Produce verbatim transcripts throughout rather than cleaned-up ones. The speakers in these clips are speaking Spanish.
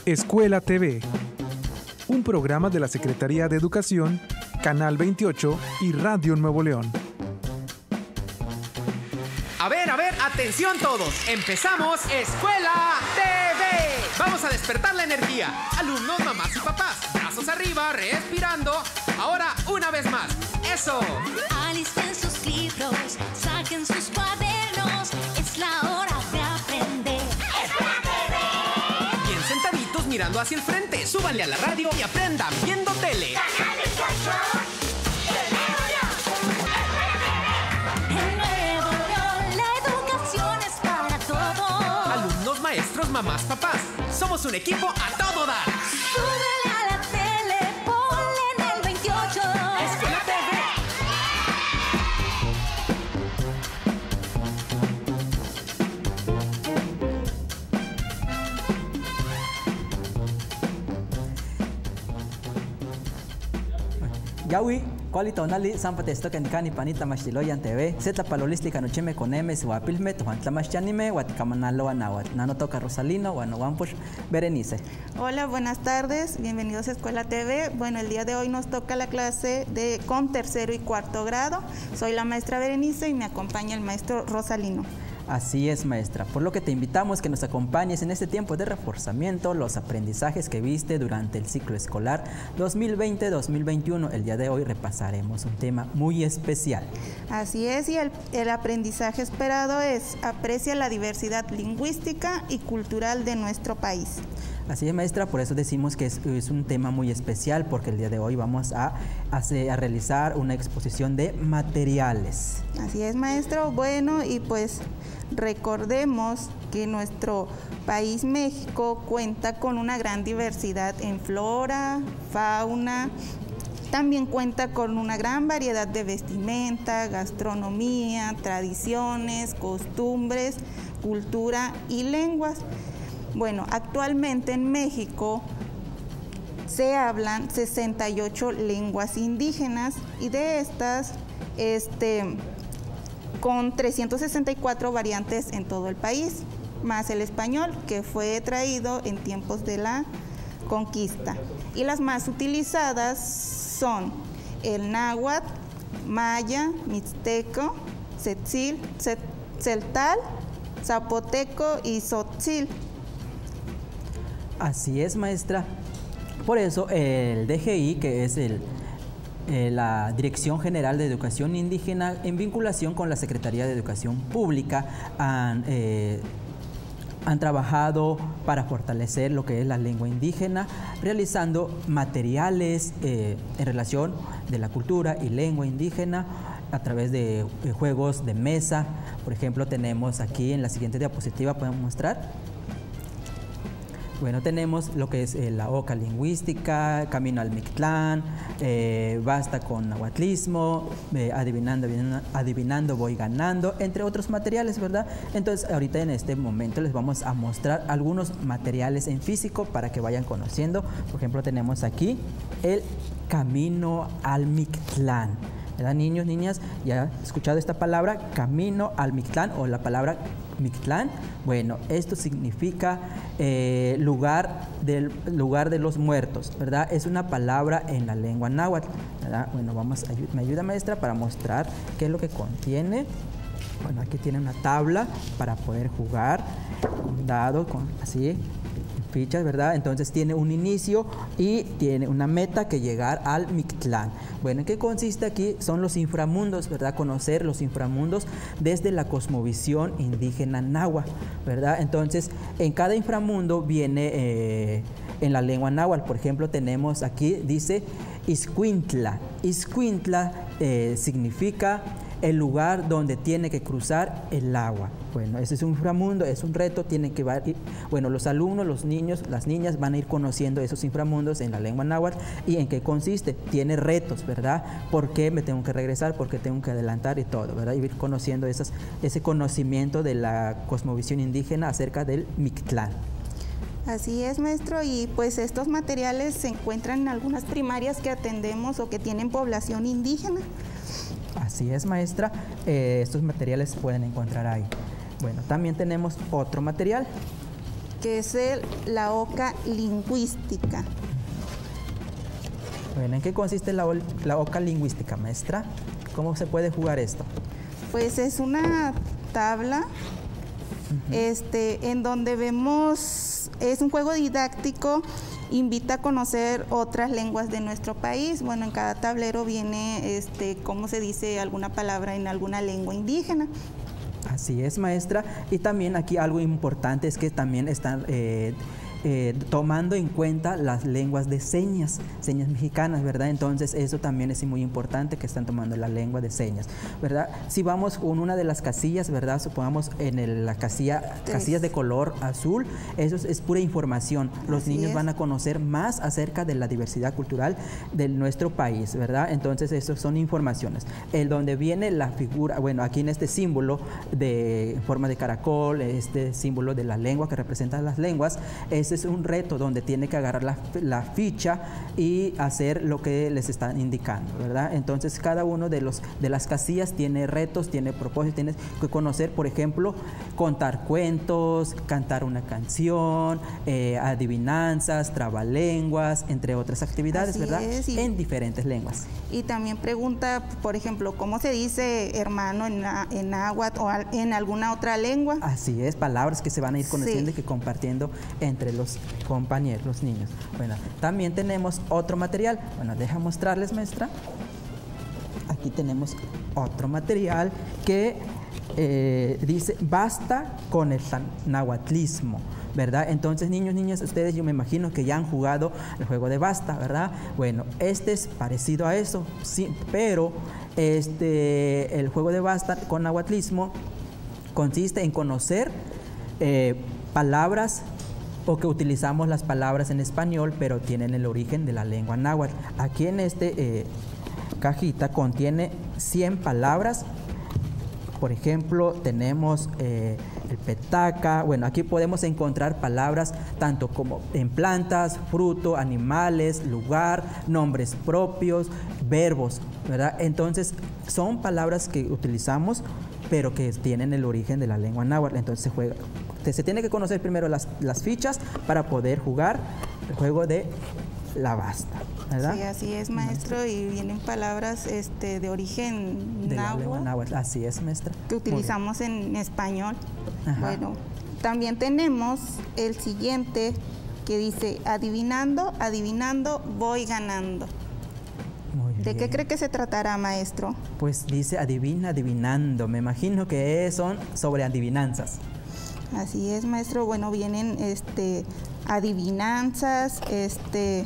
Escuela T V, un programa de la Secretaría de Educación, Canal veintiocho y Radio Nuevo León. A ver, a ver, atención todos. Empezamos Escuela T V. Vamos a despertar la energía. Alumnos, mamás y papás, brazos arriba, respirando. Ahora una vez más. Eso. Alisten sus libros, saquen sus cuadernos. Es la hora de aprender. Escuela T V. Bien sentaditos mirando hacia el frente. Súbanle a la radio y aprendan viendo tele. Canal veintiocho. Maestros, mamás, papás, somos un equipo a todo dar. Súbele a la tele, ponle en el veintiocho. Escuela T V. Yawi, Kualito Nali, Sampatesto Kenkani Panita Mastiloyan T V, Zeta Palolistli Canucheme con M, Suapilme, Juan Tlamachanime, Huatcamanalo Anawat, Nanotoca Rosalino, Guanahuampush, Berenice. Hola, buenas tardes, bienvenidos a Escuela T V. Bueno, el día de hoy nos toca la clase de con tercero y cuarto grado. Soy la maestra Berenice y me acompaña el maestro Rosalino. Así es, maestra, por lo que te invitamos que nos acompañes en este tiempo de reforzamiento, los aprendizajes que viste durante el ciclo escolar dos mil veinte dos mil veintiuno. El día de hoy repasaremos un tema muy especial. Así es, y el, el aprendizaje esperado es: aprecia la diversidad lingüística y cultural de nuestro país. Así es, maestra, por eso decimos que es, es un tema muy especial, porque el día de hoy vamos a, hacer, a realizar una exposición de materiales. Así es, maestro. Bueno, y pues recordemos que nuestro país México cuenta con una gran diversidad en flora, fauna. También cuenta con una gran variedad de vestimenta, gastronomía, tradiciones, costumbres, cultura y lenguas. Bueno, actualmente en México se hablan sesenta y ocho lenguas indígenas y de estas, este, con trescientas sesenta y cuatro variantes en todo el país, más el español, que fue traído en tiempos de la conquista. Y las más utilizadas son el náhuatl, maya, mixteco, tzetzil, tzeltal, zapoteco y tzotzil. Así es, maestra. Por eso el D G I, que es el, eh, la Dirección General de Educación Indígena, en vinculación con la Secretaría de Educación Pública, han, eh, han trabajado para fortalecer lo que es la lengua indígena, realizando materiales eh, en relación de la cultura y lengua indígena a través de eh, juegos de mesa. Por ejemplo, tenemos aquí en la siguiente diapositiva, podemos mostrar. Bueno, tenemos lo que es eh, la oca lingüística, camino al Mictlán, eh, basta con nahuatlismo, eh, adivinando, adivinando voy ganando, entre otros materiales, ¿verdad? Entonces, ahorita en este momento les vamos a mostrar algunos materiales en físico para que vayan conociendo. Por ejemplo, tenemos aquí el camino al Mictlán. ¿Verdad, niños, niñas? ¿Ya han escuchado esta palabra? Camino al Mictlán, o la palabra Mictlán. Bueno, esto significa eh, lugar, del, lugar de los muertos, ¿verdad? Es una palabra en la lengua náhuatl, ¿verdad? Bueno, vamos, me ayuda, maestra, para mostrar qué es lo que contiene. Bueno, aquí tiene una tabla para poder jugar, un dado, con, así, fichas, ¿verdad? Entonces tiene un inicio y tiene una meta que llegar al Mictlán. Bueno, ¿en qué consiste aquí? Son los inframundos, ¿verdad? Conocer los inframundos desde la cosmovisión indígena náhuatl, ¿verdad? Entonces, en cada inframundo viene eh, en la lengua náhuatl. Por ejemplo, tenemos aquí, dice Iscuintla. Iscuintla eh, significa el lugar donde tiene que cruzar el agua. Bueno, ese es un inframundo, es un reto, tienen que ir, bueno, los alumnos, los niños, las niñas van a ir conociendo esos inframundos en la lengua náhuatl. ¿Y en qué consiste? Tiene retos, ¿verdad? ¿Por qué me tengo que regresar? ¿Por qué tengo que adelantar? Y todo, ¿verdad? Y ir conociendo esas, ese conocimiento de la cosmovisión indígena acerca del Mictlán. Así es, maestro, y pues estos materiales se encuentran en algunas primarias que atendemos o que tienen población indígena. Así es, maestra, eh, estos materiales se pueden encontrar ahí. Bueno, también tenemos otro material. que es el, la oca lingüística. Bueno, ¿en qué consiste la, la oca lingüística, maestra? ¿Cómo se puede jugar esto? Pues es una tabla uh-huh. este, en donde vemos, es un juego didáctico, invita a conocer otras lenguas de nuestro país. Bueno, en cada tablero viene, este, cómo se dice alguna palabra en alguna lengua indígena. Así es, maestra. Y también aquí algo importante es que también están eh, eh, tomando en cuenta las lenguas de señas, señas mexicanas, ¿verdad? Entonces eso también es muy importante que están tomando la lengua de señas, ¿verdad? Si vamos con una de las casillas, ¿verdad? Supongamos en el, la casilla, casillas de color azul, eso es, es pura información. Los Así niños es. van a conocer más acerca de la diversidad cultural de nuestro país, ¿verdad? Entonces eso son informaciones. El donde viene la figura, bueno, aquí en este símbolo de forma de caracol, este símbolo de la lengua que representa las lenguas, ese es un reto donde tiene que agarrar la, la ficha y hacer lo que les están indicando, ¿verdad? Entonces cada uno de, los, de las casillas tiene retos, tiene propósitos, tienes que conocer, por ejemplo, contar cuentos, cantar una canción, eh, adivinanzas, trabalenguas, entre otras actividades, Así ¿verdad? es, y, en diferentes lenguas. Y también pregunta, por ejemplo, ¿cómo se dice hermano en, en náhuatl o en alguna otra lengua? Así es, palabras que se van a ir conociendo Sí. y que compartiendo entre los compañeros, los niños. Bueno, también tenemos otro material. Bueno, deja mostrarles, maestra. Aquí tenemos otro material que eh, dice, basta con el nahuatlismo, ¿verdad? Entonces, niños, niñas, ustedes yo me imagino que ya han jugado el juego de basta, ¿verdad? Bueno, este es parecido a eso, sí, pero este, el juego de basta con nahuatlismo consiste en conocer eh, palabras o que utilizamos las palabras en español, pero tienen el origen de la lengua náhuatl. Aquí en este eh, cajita contiene cien palabras. Por ejemplo, tenemos eh, el petaca. Bueno, aquí podemos encontrar palabras tanto como en plantas, fruto, animales, lugar, nombres propios, verbos, ¿verdad? Entonces, son palabras que utilizamos, pero que tienen el origen de la lengua náhuatl. Entonces, se juega. Se tiene que conocer primero las, las fichas para poder jugar el juego de la basta, ¿verdad? Sí, así es, maestro, y vienen palabras este, de origen de la lengua náhuatl, náhuatl. Así es, maestra. que utilizamos en español. Ajá. Bueno, también tenemos el siguiente que dice, adivinando, adivinando, voy ganando. Muy ¿De qué bien. cree que se tratará, maestro? Pues dice adivina, adivinando. Me imagino que son sobre adivinanzas. Así es, maestro. Bueno, vienen este, adivinanzas, este,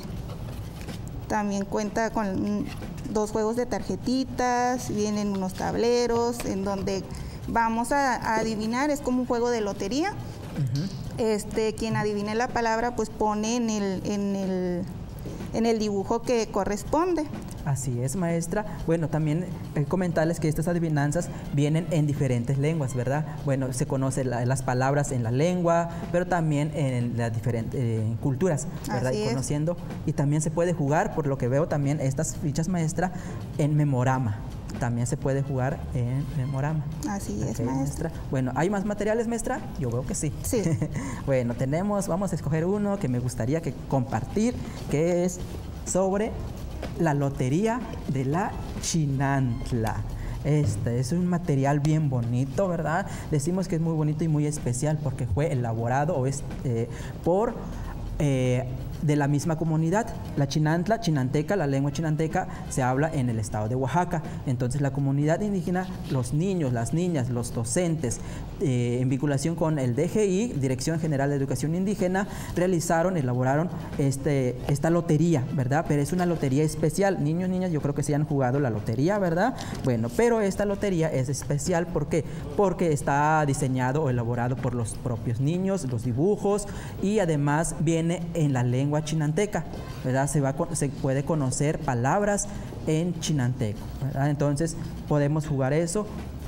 también cuenta con dos juegos de tarjetitas, vienen unos tableros en donde vamos a, a adivinar, es como un juego de lotería. Uh-huh. Este, quien adivine la palabra, pues pone en el, en el, en el dibujo que corresponde. Así es, maestra. Bueno, también eh, comentarles que estas adivinanzas vienen en diferentes lenguas, ¿verdad? Bueno, se conocen la, las palabras en la lengua, pero también en las diferentes eh, culturas, ¿verdad? Así Y es. conociendo. Y también se puede jugar, por lo que veo también estas fichas, maestra, en memorama. También se puede jugar en memorama. Así es, Ok, maestra. Bueno, ¿hay más materiales, maestra? Yo veo que sí. Sí. Bueno, tenemos, vamos a escoger uno que me gustaría que compartir, que es sobre la lotería de la Chinantla. Este es un material bien bonito, ¿verdad? Decimos que es muy bonito y muy especial porque fue elaborado o es, eh, por eh, de la misma comunidad. La Chinantla, chinanteca, la lengua chinanteca se habla en el estado de Oaxaca. Entonces la comunidad indígena, los niños, las niñas, los docentes, eh, en vinculación con el D G I, Dirección General de Educación Indígena, realizaron, elaboraron este, esta lotería, ¿verdad? Pero es una lotería especial. Niños, niñas, yo creo que sí han jugado la lotería, ¿verdad? Bueno, pero esta lotería es especial, ¿por qué? Porque está diseñado o elaborado por los propios niños, los dibujos, y además viene en la lengua chinanteca, ¿verdad? Se, va a, se puede conocer palabras en chinanteco, ¿verdad? Entonces podemos jugar eso.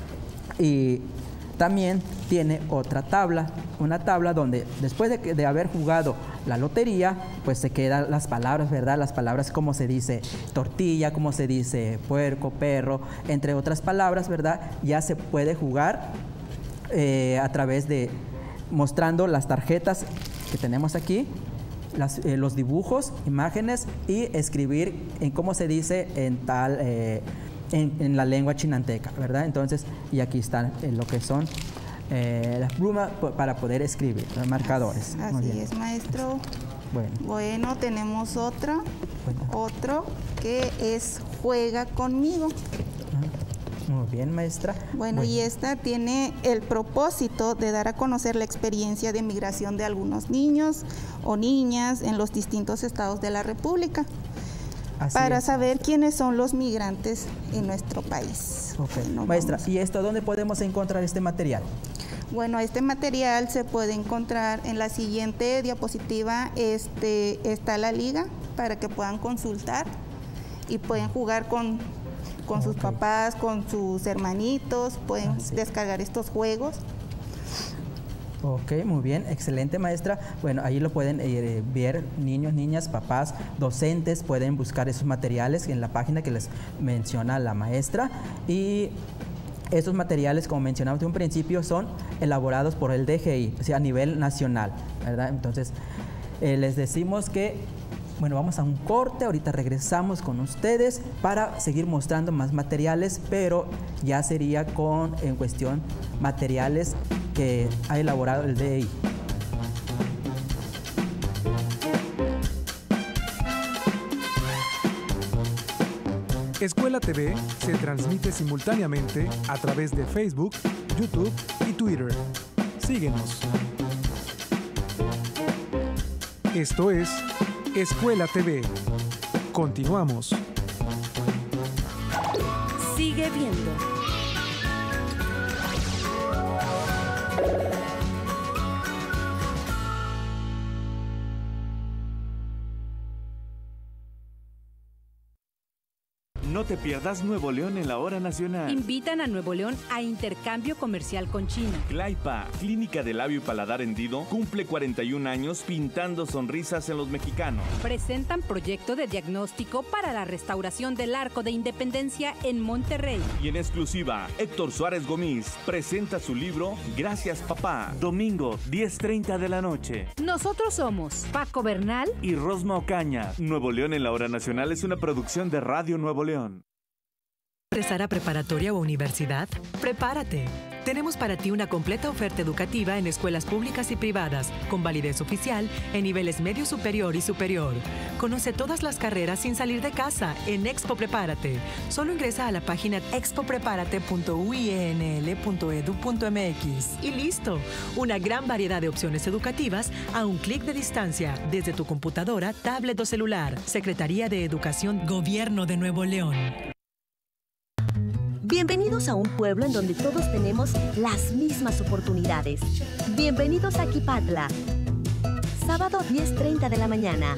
Y también tiene otra tabla, una tabla donde después de, de haber jugado la lotería, pues se quedan las palabras, ¿verdad? Las palabras como se dice tortilla, como se dice puerco, perro, entre otras palabras, ¿verdad? Ya se puede jugar eh, a través de mostrando las tarjetas que tenemos aquí, las, eh, los dibujos, imágenes y escribir en cómo se dice en tal, eh, en, en la lengua chinanteca, ¿verdad? Entonces, y aquí están eh, lo que son eh, las plumas para poder escribir, los marcadores. Así es, maestro. Bueno. Bueno, tenemos otro, Bueno. otro que es Juega conmigo. Muy bien, maestra. Bueno, y esta tiene el propósito de dar a conocer la experiencia de migración de algunos niños o niñas en los distintos estados de la República, Así para es. saber quiénes son los migrantes en nuestro país. Ok. Bueno, Maestra, vamos. ¿y esto dónde podemos encontrar este material? Bueno, este material se puede encontrar en la siguiente diapositiva. Este, está la liga para que puedan consultar y pueden jugar con, con sus Ok. papás, con sus hermanitos, pueden Ah, sí. descargar estos juegos. Ok, muy bien, excelente, maestra. Bueno, ahí lo pueden eh, ver niños, niñas, papás, docentes, pueden buscar esos materiales en la página que les menciona la maestra. Y estos materiales, como mencionamos en un principio, son elaborados por el D G I, o sea, a nivel nacional, ¿verdad? Entonces, eh, les decimos que, bueno, vamos a un corte, ahorita regresamos con ustedes para seguir mostrando más materiales, pero ya sería con, en cuestión, materiales que ha elaborado el D G I. Escuela T V se transmite simultáneamente a través de Facebook, YouTube y Twitter. Síguenos. Esto es Escuela T V. Continuamos. Sigue viendo. No te pierdas Nuevo León en la hora nacional. Invitan a Nuevo León a intercambio comercial con China. Claipa, Clínica de Labio y Paladar Hendido, cumple cuarenta y un años pintando sonrisas en los mexicanos. Presentan proyecto de diagnóstico para la restauración del Arco de Independencia en Monterrey. Y en exclusiva, Héctor Suárez Gómez presenta su libro Gracias Papá, domingo diez treinta de la noche. Nosotros somos Paco Bernal Y Rosma Ocaña. Nuevo León en la hora nacional es una producción de Radio Nuevo León. ¿Ingresar a preparatoria o universidad? ¡Prepárate! Tenemos para ti una completa oferta educativa en escuelas públicas y privadas, con validez oficial en niveles medio superior y superior. Conoce todas las carreras sin salir de casa en Expo Prepárate. Solo ingresa a la página expo prepárate punto u i e n l punto e d u punto m x y listo. Una gran variedad de opciones educativas a un clic de distancia desde tu computadora, tablet o celular. Secretaría de Educación, Gobierno de Nuevo León. Bienvenidos a un pueblo en donde todos tenemos las mismas oportunidades. Bienvenidos a Quipatla. Sábado diez treinta de la mañana.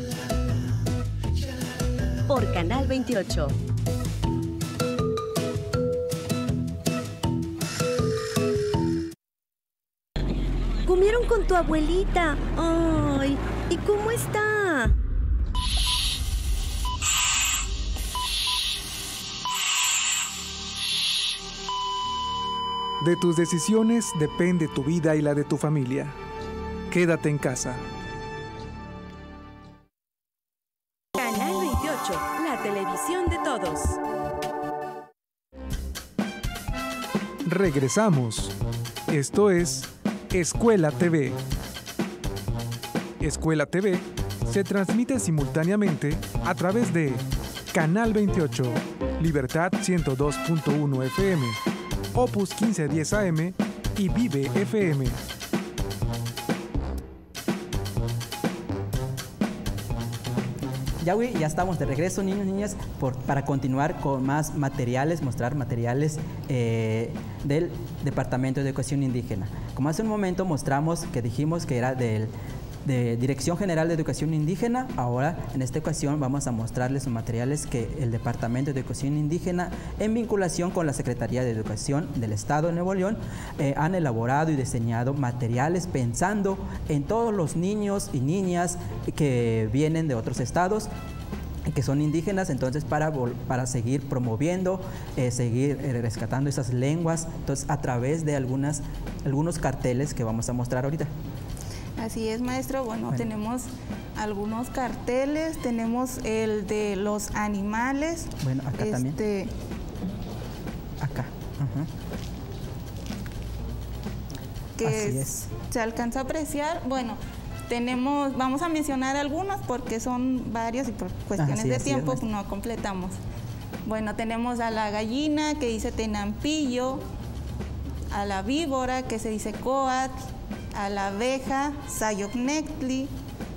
Por Canal veintiocho. Comieron con tu abuelita. Ay, ¿y cómo está? De tus decisiones depende tu vida y la de tu familia. Quédate en casa. Canal veintiocho, la televisión de todos. Regresamos. Esto es Escuela T V. Escuela T V se transmite simultáneamente a través de Canal veintiocho, Libertad ciento dos punto uno F M, Opus quince diez A M y Vive F M. Ya, güey, ya estamos de regreso, niños y niñas, por, para continuar con más materiales, mostrar materiales eh, del Departamento de Educación Indígena. Como hace un momento mostramos que dijimos que era del de Dirección General de Educación Indígena, ahora en esta ocasión vamos a mostrarles los materiales que el Departamento de Educación Indígena, en vinculación con la Secretaría de Educación del Estado de Nuevo León, eh, han elaborado y diseñado materiales pensando en todos los niños y niñas que vienen de otros estados, que son indígenas, entonces para, para seguir promoviendo, eh, seguir eh, rescatando esas lenguas, entonces a través de algunas, algunos carteles que vamos a mostrar ahorita. Así es, maestro. Bueno, bueno, tenemos algunos carteles, tenemos el de los animales. Bueno, acá este, también. Acá. Uh-huh. Que Así es. Se alcanza a apreciar. Bueno, tenemos, vamos a mencionar algunos porque son varios y por cuestiones así, de así tiempo es, no completamos. Bueno, tenemos a la gallina que dice Tenampillo, a la víbora que se dice Coatl, a la abeja Sayocnectli,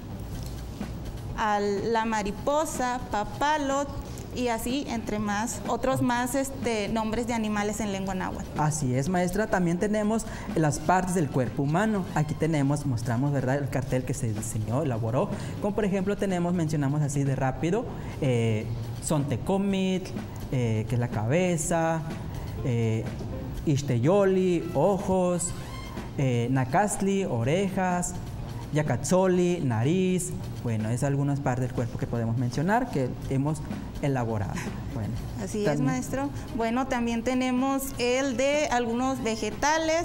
a la mariposa Papalot, y así entre más, otros más este, nombres de animales en lengua náhuatl. Así es, maestra. También tenemos las partes del cuerpo humano. Aquí tenemos, mostramos, ¿verdad?, el cartel que se diseñó, elaboró. Como por ejemplo tenemos, mencionamos así de rápido, eh, Sontecomit, eh, que es la cabeza, eh, Ixteyoli, ojos, eh, Nacastli, orejas, Yacatzoli, nariz. Bueno, es algunas partes del cuerpo que podemos mencionar que hemos elaborado. Bueno, así también, es, maestro. Bueno, también tenemos el de algunos vegetales.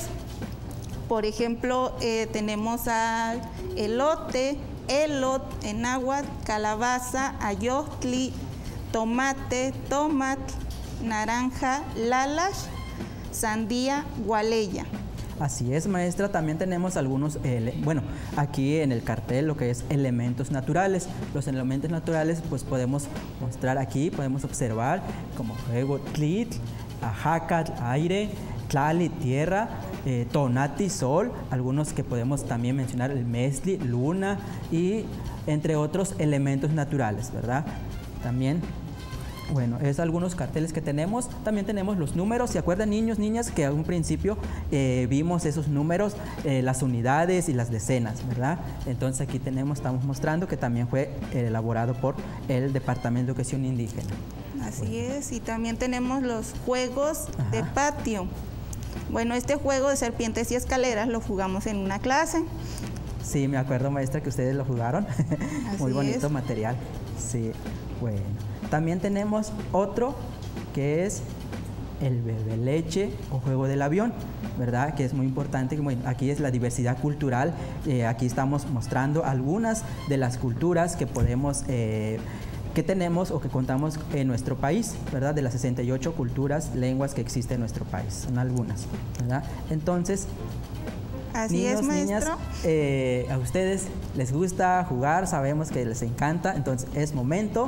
Por ejemplo, eh, tenemos al elote, elot en náhuatl, calabaza, ayostli, tomate, tomatl, naranja, lalash, sandía, gualeya. Así es, maestra. También tenemos algunos, eh, bueno, aquí en el cartel lo que es elementos naturales. Los elementos naturales pues podemos mostrar aquí, podemos observar como fuego, tlit, ajacat, aire, tlali, tierra, eh, tonati, sol, algunos que podemos también mencionar el mesli, luna y entre otros elementos naturales, ¿verdad? También, bueno, es algunos carteles que tenemos. También tenemos los números. ¿Se acuerdan, niños, niñas, que a un principio eh, vimos esos números, eh, las unidades y las decenas, ¿verdad? Entonces aquí tenemos, estamos mostrando que también fue eh, elaborado por el Departamento de Educación Indígena. Así bueno. es, y también tenemos los juegos Ajá. de patio. Bueno, este juego de serpientes y escaleras lo jugamos en una clase. Sí, me acuerdo, maestra, que ustedes lo jugaron. Muy bonito es. material. Sí, bueno. También tenemos otro que es el bebé leche o juego del avión, ¿verdad? Que es muy importante. Bueno, aquí es la diversidad cultural. Eh, aquí estamos mostrando algunas de las culturas que podemos, eh, que tenemos o que contamos en nuestro país, ¿verdad? De las sesenta y ocho culturas, lenguas que existen en nuestro país. Son algunas, ¿verdad? Entonces, Así niños, es, maestro. niñas, eh, a ustedes les gusta jugar, sabemos que les encanta, entonces es momento,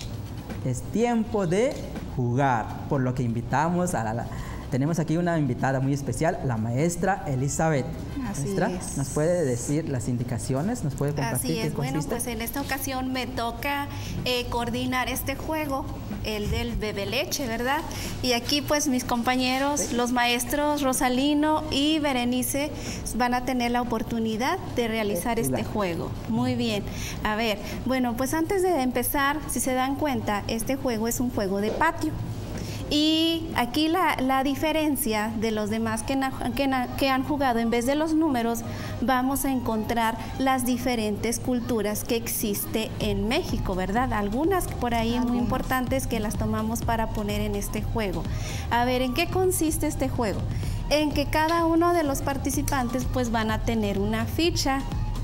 es tiempo de jugar, por lo que invitamos a la, la tenemos aquí una invitada muy especial, la maestra Elizabeth. Así maestra, es. ¿nos puede decir las indicaciones? ¿Nos puede compartir Así es, qué bueno, consiste? pues en esta ocasión me toca eh, coordinar este juego, el del bebé leche, ¿verdad? Y aquí pues mis compañeros, ¿sí? Los maestros Rosalino y Berenice van a tener la oportunidad de realizar este juego. Muy bien. A ver, bueno, pues antes de empezar, si se dan cuenta, este juego es un juego de patio. Y aquí la, la diferencia de los demás que, na, que, na, que han jugado, en vez de los números, vamos a encontrar las diferentes culturas que existe en México, ¿verdad? Algunas por ahí Algunas. muy importantes que las tomamos para poner en este juego. A ver, ¿en qué consiste este juego? En que cada uno de los participantes pues van a tener una ficha.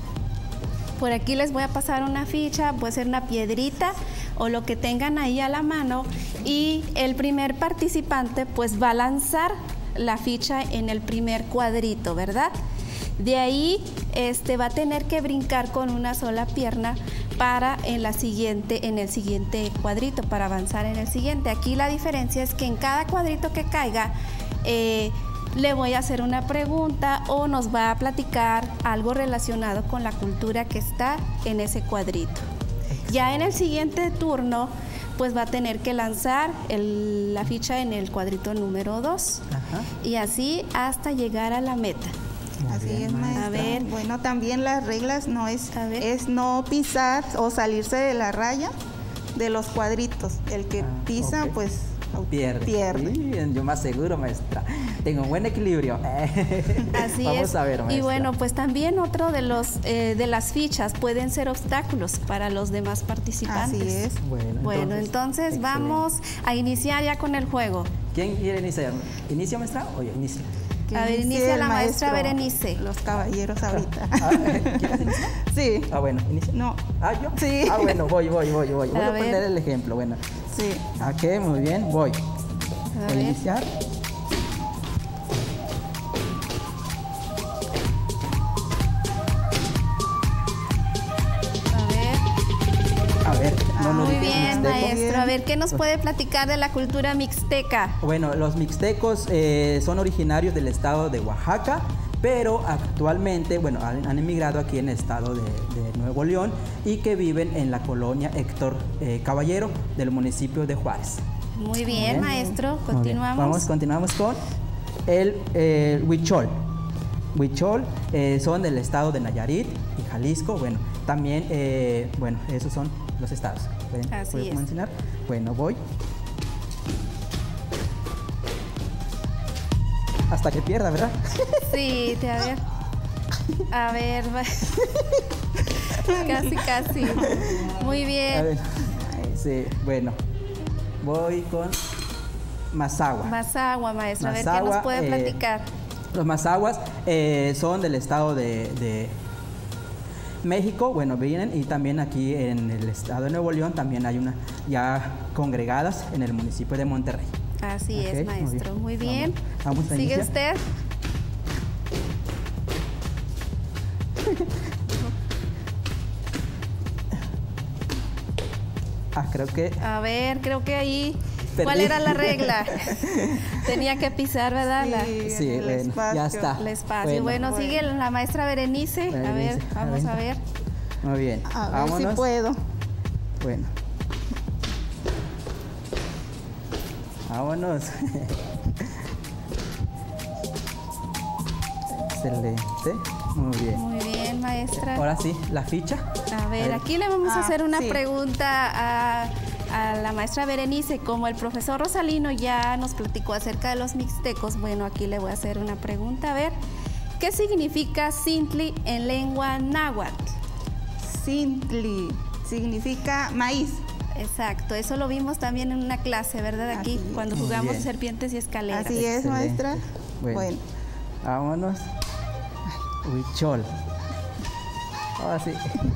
Por aquí les voy a pasar una ficha, puede ser una piedrita o lo que tengan ahí a la mano, y el primer participante pues va a lanzar la ficha en el primer cuadrito, ¿verdad? De ahí este, va a tener que brincar con una sola pierna para en, la siguiente, en el siguiente cuadrito, para avanzar en el siguiente. Aquí la diferencia es que en cada cuadrito que caiga, eh, le voy a hacer una pregunta o nos va a platicar algo relacionado con la cultura que está en ese cuadrito. Ya en el siguiente turno, pues va a tener que lanzar el, la ficha en el cuadrito número dos. Ajá. Y así hasta llegar a la meta. Muy así bien, es, maestra. A ver. Bueno, también las reglas no es, es no pisar o salirse de la raya de los cuadritos. El que ah, pisa, okay. pues pierde. pierde. Sí, yo más seguro, maestra. Tengo un buen equilibrio. Así Vamos es. a ver, maestra. Y bueno, pues también otro de los eh, de las fichas pueden ser obstáculos para los demás participantes. Así es. Bueno, bueno entonces, entonces vamos a iniciar ya con el juego. ¿Quién quiere iniciar? ¿Inicia, maestra? O yo inicio. Que A ver, inicie inicia el la maestra maestro, Berenice. Los caballeros ahorita. Ah, ¿quieres iniciar? Sí. Ah, bueno, inicia. No. Ah, yo. Sí. Ah, bueno, voy, voy, voy, voy. Voy A a ver. poner el ejemplo, bueno. Sí. Ok, muy bien, voy. A Voy a ver. iniciar. A ver. A ver, no nos Muy dije bien, mixteco. maestro. A ver, ¿qué nos puede platicar de la cultura mixteca? Bueno, los mixtecos eh, son originarios del estado de Oaxaca, pero actualmente, bueno, han, han emigrado aquí en el estado de, de Nuevo León y que viven en la colonia Héctor eh, Caballero del municipio de Juárez. Muy bien, Bien. maestro. Muy bien. Continuamos. Vamos, continuamos con el eh, huichol. Huichol eh, son del estado de Nayarit y Jalisco. Bueno, también, eh, bueno, esos son los estados. ¿Pueden, Así ¿puedo es. mencionar? Bueno, voy. Hasta que pierda, ¿verdad? Sí, te, a ver. A ver, va- casi, casi. Muy A bien. ver. Sí, bueno. Voy con Mazahua. Mazahua, maestro. A ver, ¿qué Mazahua, nos puede eh, platicar? Los mazahuas eh, son del estado de, de México, bueno, vienen y también aquí en el estado de Nuevo León también hay una ya congregadas en el municipio de Monterrey. Así Ok, es, muy maestro. bien. Muy bien. Vamos, vamos a Sigue iniciar. usted. Ah, creo que A ver, creo que ahí. Perdí. ¿Cuál era la regla? Tenía que pisar, ¿verdad? La- sí, el bueno, espacio. ya está. el espacio. Bueno, Bueno. sigue la maestra Berenice. A ver, Berenice, vamos a a ver. Muy bien. A ver Vámonos. si puedo. Bueno. Vámonos. Excelente. Muy bien. Muy bien, maestra. Ahora sí, la ficha. A ver, ver. aquí le vamos a Ah, hacer una sí. pregunta a, a la maestra Berenice. Como el profesor Rosalino ya nos platicó acerca de los mixtecos, bueno, aquí le voy a hacer una pregunta. A ver, ¿qué significa Cintli en lengua náhuatl? Sintli significa maíz. Exacto, eso lo vimos también en una clase, ¿verdad? Aquí, Así es. cuando Muy jugamos bien. serpientes y escaleras. Así es, Excelente. maestra. Bueno. Bueno. Vámonos. Huichol. Ahora sí.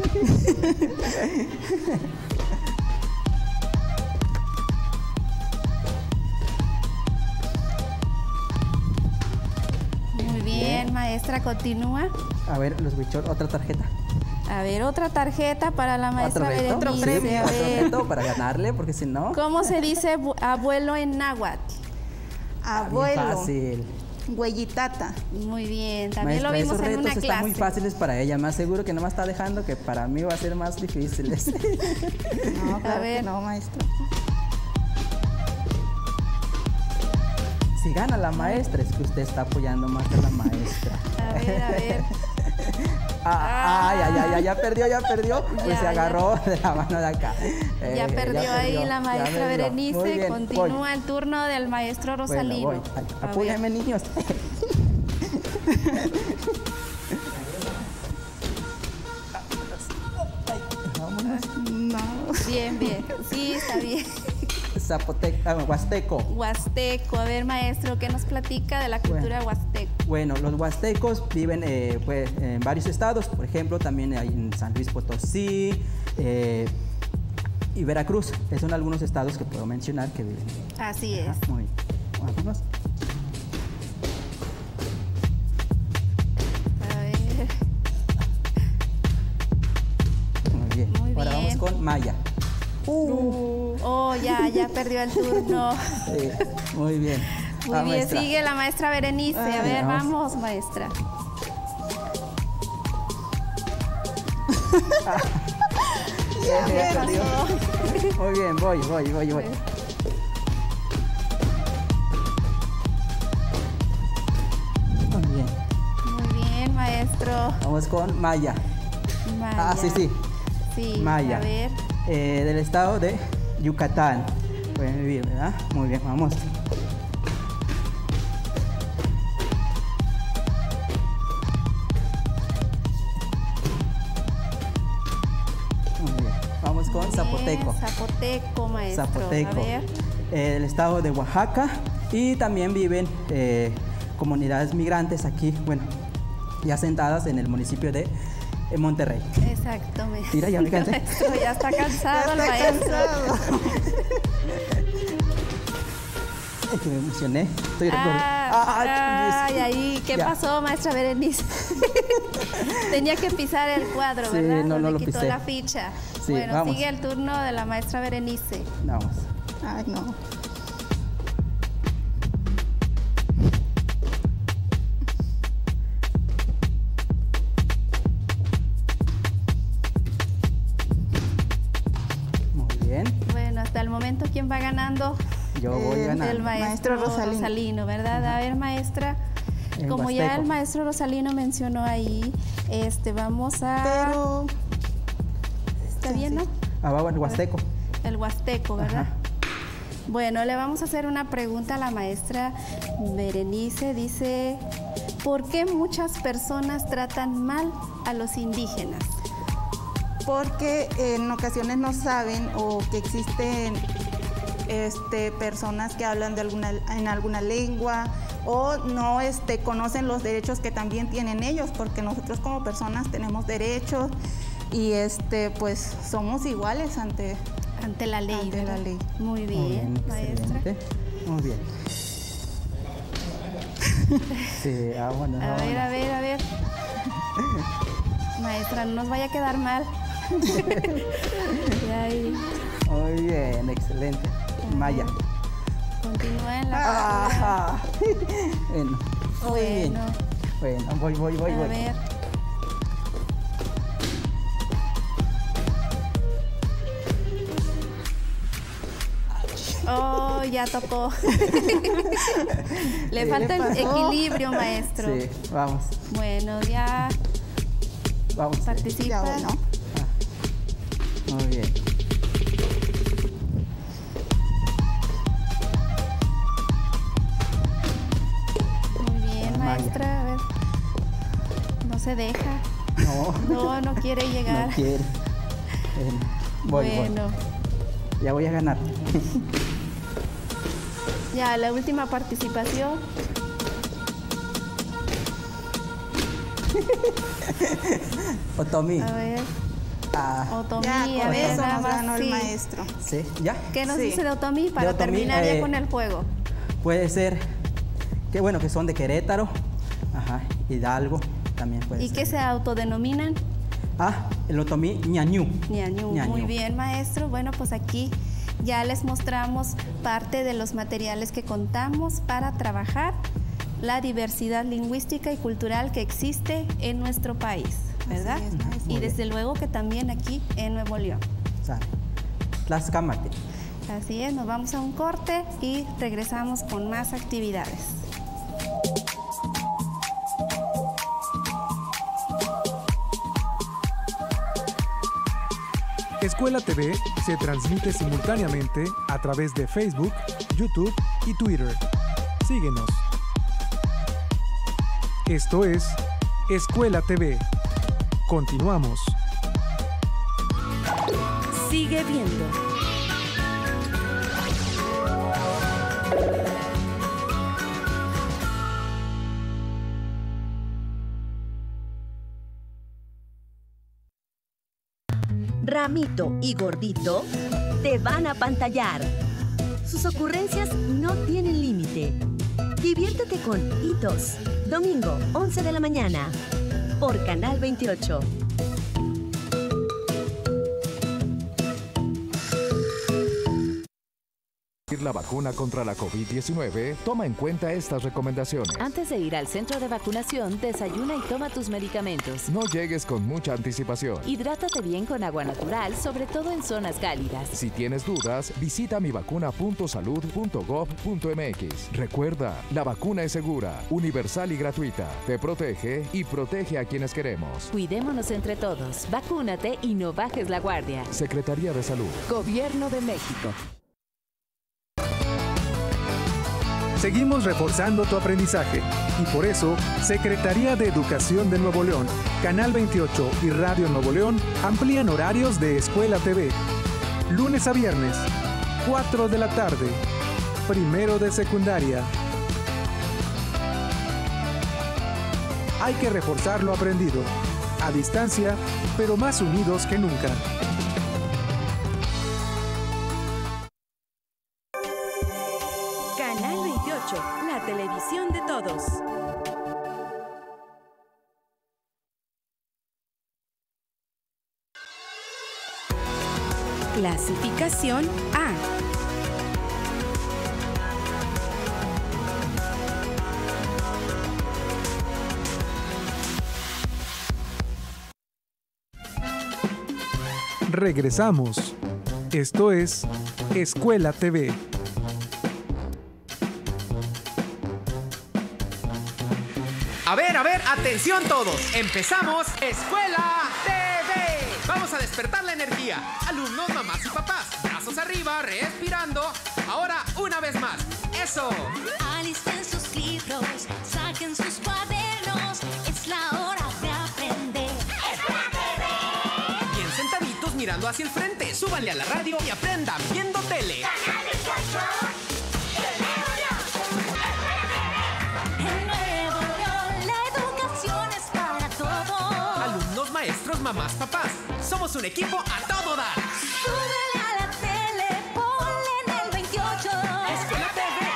Muy bien, maestra, continúa. A ver, los huichol, otra tarjeta. A ver, otra tarjeta para la maestra Otro reto. Berenice. Sí, A otro ver, reto para ganarle, porque si no. ¿cómo se dice bu- abuelo en náhuatl? Abuelo. Bien fácil. Huellitata. Muy bien, también Maestra, lo vimos esos en retos una están clase. muy fáciles para ella. Más seguro que no me está dejando que para mí va a ser más difíciles. No, claro ver. que no, maestra. Si gana la maestra, es que usted está apoyando más a la maestra. A ver, a ver. Ah, ah, ya, ya, ya, ya perdió, ya perdió. Pues Ya, se ya. agarró de la mano de acá. Ya Eh, perdió ahí perdió, la ya maestra me dio. Muy Berenice. bien, Continúa voy. el turno del maestro Rosalino. Bueno, voy. Ay, A ver. apóyenme, niños. Vámonos. No. Bien, bien. Sí, está bien. Zapoteco, ah, Huasteco. Huasteco. A ver, maestro, ¿qué nos platica de la cultura huasteco? Bueno, los huastecos viven eh, pues, en varios estados, por ejemplo, también hay en San Luis Potosí eh, y Veracruz. Esos son algunos estados que puedo mencionar que viven. Así es. Ajá, muy bien. Vámonos. A ver. Muy bien. Muy Ahora bien. vamos con Maya. Uh, oh, ya, ya perdió el turno. Sí, muy bien. Muy Va, bien, maestra. sigue la maestra Berenice. A Ah, ver, vamos. vamos, maestra. Ya, ya ¿Qué perdió. pasó? Muy bien, voy, voy, voy, voy. Muy bien. Muy bien, maestro. Vamos con Maya. Maya. Ah, sí, sí. Sí, Maya. a ver. Eh, del estado de Yucatán. Pueden vivir, ¿verdad? Muy bien, vamos. Muy bien. Vamos con Muy Zapoteco. bien, Zapoteco, maestro. Zapoteco. A ver. Eh, del estado de Oaxaca. Y también viven eh, comunidades migrantes aquí, bueno, ya sentadas en el municipio de eh, Monterrey. Exacto. Me... Mira, ya me cansé. Maestro, ya está cansado el maestro. Ay, que me emocioné. Estoy ah, ah, ay, ahí, ¿qué ya. pasó, maestra Berenice? Tenía que pisar el cuadro, sí, ¿verdad? No, no lo quitó pisé. la ficha. Sí, bueno, vamos. sigue el turno de la maestra Berenice. Vamos. Ay, no. Muy bien. Bueno, hasta el momento, ¿quién va ganando? Yo voy Eh, ganando. El maestro, Maestro Rosalino. Rosalino, ¿verdad? Ajá. A ver, maestra, En como ya Huasteco. el maestro Rosalino mencionó ahí, este, vamos a... Pero ¿Está bien, no? Ah, va, bueno, Huasteco. El Huasteco, ¿verdad? Ajá. Bueno, le vamos a hacer una pregunta a la maestra Berenice. Dice, ¿por qué muchas personas tratan mal a los indígenas? porque en ocasiones no saben o que existen este, personas que hablan de alguna, en alguna lengua o no este, conocen los derechos que también tienen ellos, porque nosotros como personas tenemos derechos y este, pues somos iguales ante, ante la ley. Ante la ley. Muy bien, Muy bien, maestra. excelente. Muy bien. Sí, ah, bueno, A ah, ver, bueno. a ver, a ver. Maestra, no nos vaya a quedar mal. Y ahí, Muy bien, excelente. Maya. continúa en la Ah, bueno, muy bien. Bueno, Bueno, voy, voy, voy, a voy. ver. Oh, ya tocó. Le Sí. falta el ¿Qué pasó? equilibrio, maestro. Sí, vamos, Bueno, ya vamos. participa. Ya, bueno. Muy bien. Muy bien, Maya. maestra. A ver. No se deja. No, No, no quiere llegar. no quiere. Bueno, voy, bueno, voy. Ya voy a ganar. ya la última participación. Otomí. A ver, Ah, Otomí, Ya, a con ver, eso nada nos más, ganó el sí. maestro. sí, ya. ¿Qué nos Sí. dice de Otomí para De Otomí, terminar ya eh, con el juego? Puede ser, que bueno, que son de Querétaro, ajá, Hidalgo, también puede ¿Y ser. qué se autodenominan? Ah, el Otomí ñañú. Ñañú. Ñañú. Muy bien, maestro. Bueno, pues aquí ya les mostramos parte de los materiales que contamos para trabajar la diversidad lingüística y cultural que existe en nuestro país, ¿verdad? Así es, maestro. Y Muy desde luego que también aquí en Nuevo León. Sale. Tlaxcamate. Así es, nos vamos a un corte y regresamos con más actividades. Escuela T V se transmite simultáneamente a través de Facebook, YouTube y Twitter. Síguenos. Esto es Escuela T V. Continuamos. Sigue viendo. Ramito y Gordito te van a pantallar. Sus ocurrencias no tienen límite. Diviértete con Hitos, domingo, once de la mañana, por Canal veintiocho. La vacuna contra la COVID diecinueve, toma en cuenta estas recomendaciones. Antes de ir al centro de vacunación, desayuna y toma tus medicamentos. No llegues con mucha anticipación. Hidrátate bien con agua natural, sobre todo en zonas cálidas. Si tienes dudas, visita mivacuna punto salud punto gov punto mx. Recuerda, la vacuna es segura, universal y gratuita. Te protege y protege a quienes queremos. Cuidémonos entre todos. Vacúnate y no bajes la guardia. Secretaría de Salud. Gobierno de México. Seguimos reforzando tu aprendizaje y por eso Secretaría de Educación de Nuevo León, Canal veintiocho y Radio Nuevo León amplían horarios de Escuela T V. Lunes a viernes, cuatro de la tarde, primero de secundaria. hay que reforzar lo aprendido. A distancia, pero más unidos que nunca. Canal veintiocho, la televisión de todos. Clasificación A. Regresamos. Esto es Escuela T V. A ver, a ver, atención todos. Empezamos Escuela T V. Vamos a despertar la energía. Alumnos, mamás y papás, brazos arriba, respirando. Ahora una vez más. Eso. Alisten sus libros, saquen sus cuadernos. Es la hora de aprender. ¡Escuela T V! Bien sentaditos mirando hacia el frente. Súbanle a la radio y aprendan viendo tele. Canal veintiocho. Maestros, mamás, papás, somos un equipo a todo dar. Súbele a la tele, ponle en el veintiocho. Escuela T V.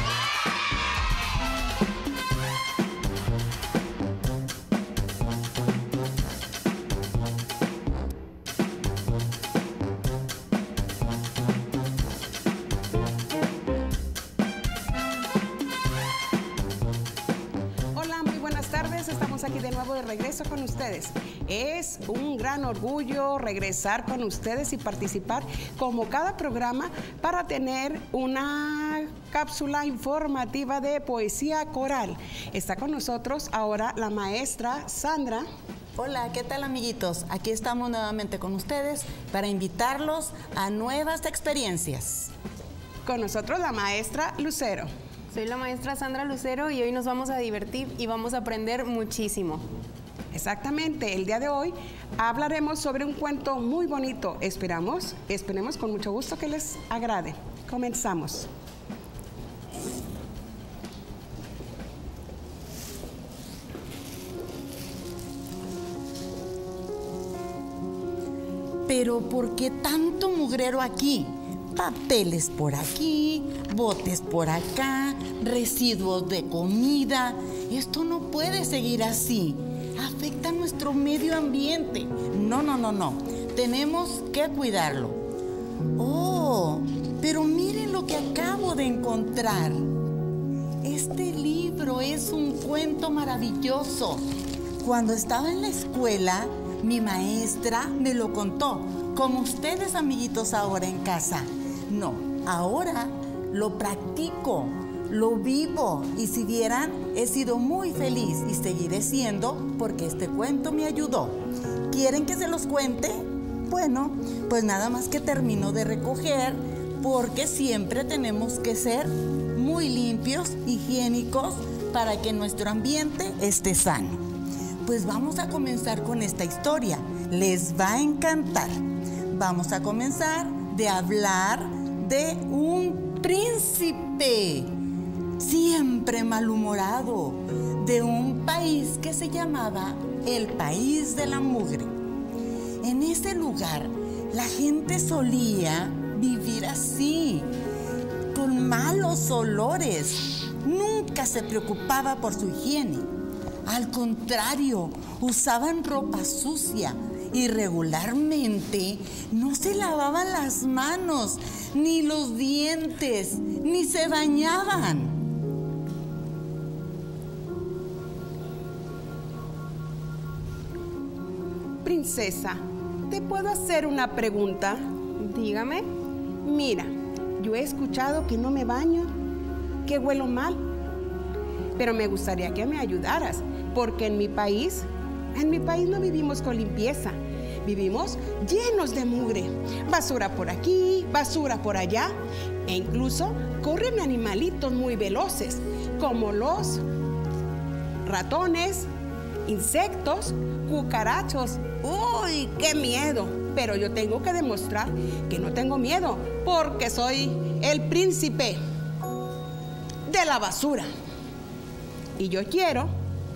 Hola, muy buenas tardes. Estamos aquí de nuevo de regreso con ustedes. Es un gran orgullo regresar con ustedes y participar como cada programa para tener una cápsula informativa de poesía coral. Está con nosotros ahora la maestra Sandra. Hola, ¿qué tal, amiguitos? Aquí estamos nuevamente con ustedes para invitarlos a nuevas experiencias. Con nosotros la maestra Lucero. Soy la maestra Sandra Lucero y hoy nos vamos a divertir y vamos a aprender muchísimo. Exactamente, el día de hoy hablaremos sobre un cuento muy bonito. Esperamos, esperemos con mucho gusto que les agrade. Comenzamos. Pero ¿por qué tanto mugrero aquí? Papeles por aquí, botes por acá, residuos de comida. Esto no puede seguir así. Afecta nuestro medio ambiente. No, no, no, no. Tenemos que cuidarlo. Oh, pero miren lo que acabo de encontrar. Este libro es un cuento maravilloso. Cuando estaba en la escuela, mi maestra me lo contó, como ustedes, amiguitos, ahora en casa. No, ahora lo practico, lo vivo, y si vieran, he sido muy feliz y seguiré siendo porque este cuento me ayudó. ¿Quieren que se los cuente? Bueno, pues nada más que termino de recoger, porque siempre tenemos que ser muy limpios, higiénicos, para que nuestro ambiente esté sano. Pues vamos a comenzar con esta historia. Les va a encantar. Vamos a comenzar de hablar de un príncipe siempre malhumorado, de un país que se llamaba el País de la Mugre. En ese lugar la gente solía vivir así, con malos olores. Nunca se preocupaba por su higiene. Al contrario, usaban ropa sucia y regularmente no se lavaban las manos, ni los dientes, ni se bañaban. Princesa, ¿te puedo hacer una pregunta? Dígame. Mira, yo he escuchado que no me baño, que huelo mal, pero me gustaría que me ayudaras, porque en mi país, en mi país no vivimos con limpieza, vivimos llenos de mugre, basura por aquí, basura por allá, e incluso corren animalitos muy veloces, como los ratones, insectos, cucarachos. ¡Uy, qué miedo! Pero yo tengo que demostrar que no tengo miedo, porque soy el príncipe de la basura. Y yo quiero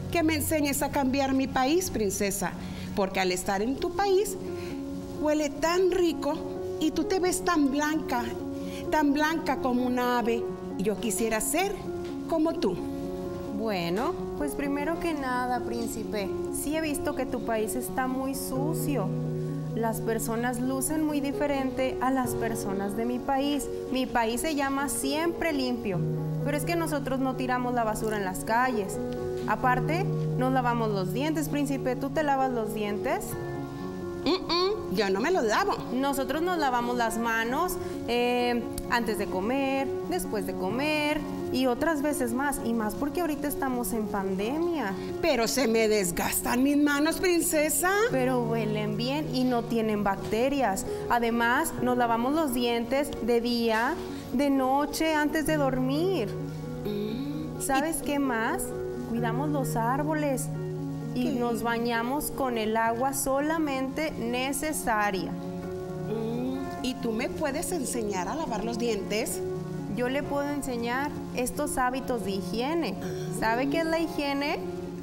que me enseñes a cambiar mi país, princesa, porque al estar en tu país huele tan rico y tú te ves tan blanca, tan blanca como una ave, y yo quisiera ser como tú. Bueno, pues primero que nada, príncipe, sí he visto que tu país está muy sucio. Las personas lucen muy diferente a las personas de mi país. Mi país se llama Siempre Limpio, pero es que nosotros no tiramos la basura en las calles. Aparte, nos lavamos los dientes, príncipe. ¿Tú te lavas los dientes? Mm-mm, yo no me los lavo. Nosotros nos lavamos las manos eh, antes de comer, después de comer y otras veces más. Y más porque ahorita estamos en pandemia. Pero se me desgastan mis manos, princesa. Pero huelen bien y no tienen bacterias. Además, nos lavamos los dientes de día, de noche, antes de dormir. Mm. ¿Sabes qué más? Cuidamos los árboles. Y ¿qué? Nos bañamos con el agua solamente necesaria. Mm, ¿y tú me puedes enseñar a lavar los dientes? Yo le puedo enseñar estos hábitos de higiene. ¿Sabe qué es la higiene?